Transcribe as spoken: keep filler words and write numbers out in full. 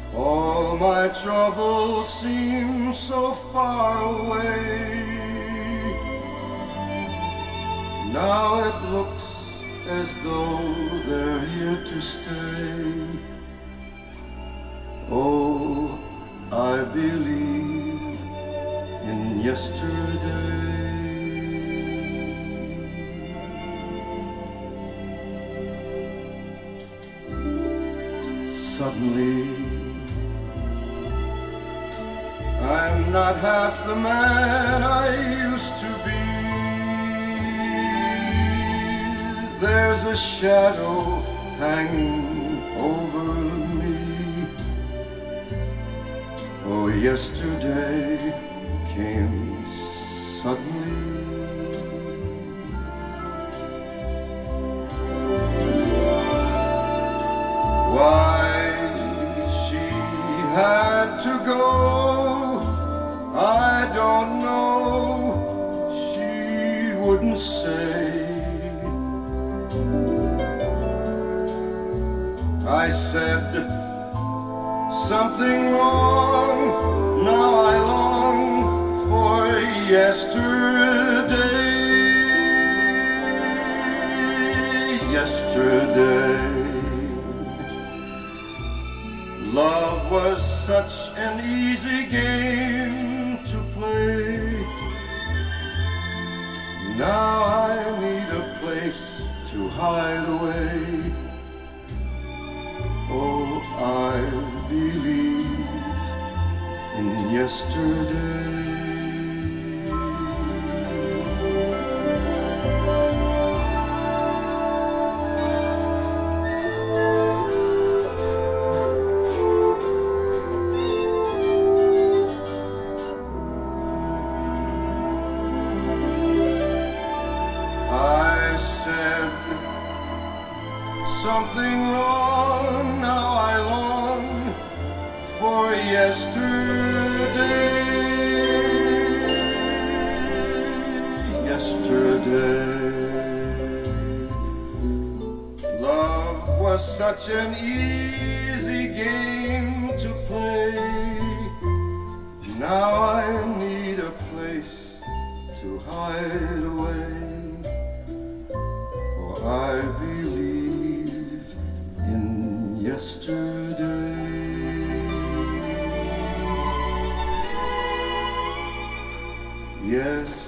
All my troubles seem so far away. Now it looks as though they're here to stay. Oh, I believe in yesterday. Suddenly, I'm not half the man I used to be. There's a shadow hanging over me. Oh, yesterday came suddenly. Why she had to go, I don't know. She wouldn't say. I said something wrong. Now I long for yesterday. Yesterday, love was such an easy game to play. Now I need a place to hide away. Oh, I believe in yesterday. I said something wrong. Now I long for yesterday. Yesterday, love was such an easy game to play. Now I need a place to hide away. Oh, I believe in yesterday. Yes.